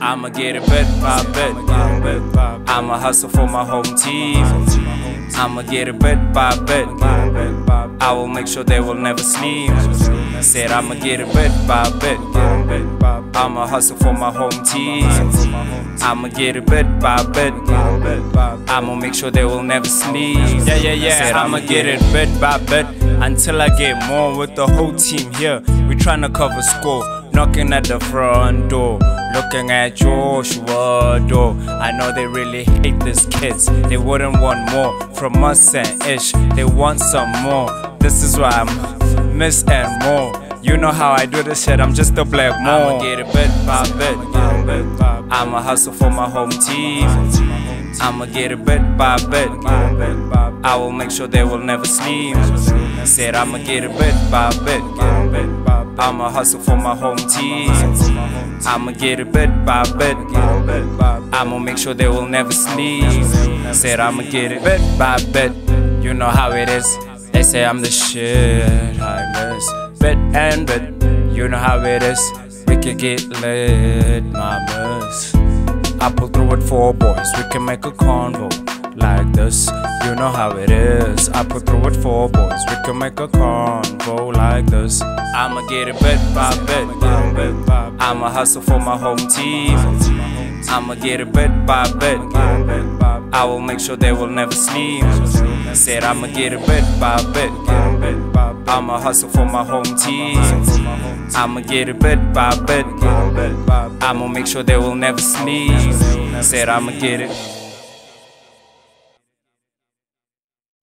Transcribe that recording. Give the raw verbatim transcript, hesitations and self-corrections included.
I'ma get it bit by bit. I'ma hustle for my home team. I'ma get it bit by bit. I will make sure they will never sleep. Said I'ma get it bit by bit. I'ma hustle for my home team. I'ma get it bit by bit. I'ma make sure they will never sleep. Yeah, yeah, yeah. Said I'ma get it bit by bit until I get more with the whole team here. We tryna cover score, knocking at the front door, looking at Joshua door. I know they really hate these kids. They wouldn't want more from us and ish. They want some more. This is why I'm miss and more. You know how I do this shit, I'm just a black mo. I'ma get it bit by bit. I'ma hustle for my home team. I'ma get it bit by bit. I will make sure they will never sleep. Said I'ma get it bit by bit. I'ma hustle for my home team. I'ma get it bit by bit. I'ma make sure they will never sleep. Said I'ma get it bit by bit. You know how it is. They say I'm the shit, I miss bit and bit. You know how it is. We can get lit, my miss. I pull through with four boys. We can make a convo like this. You know how it is. I pull through with four boys. We can make a convo like this. I'ma get it bit by bit. I'ma hustle for my home team. I'ma get it bit by bit. I will make sure they will never sleep. Said I'ma get it bit by bit. I'ma hustle for my home team. I'ma get it bit by bit. I'ma make sure they will never sleep. Said I'ma get it.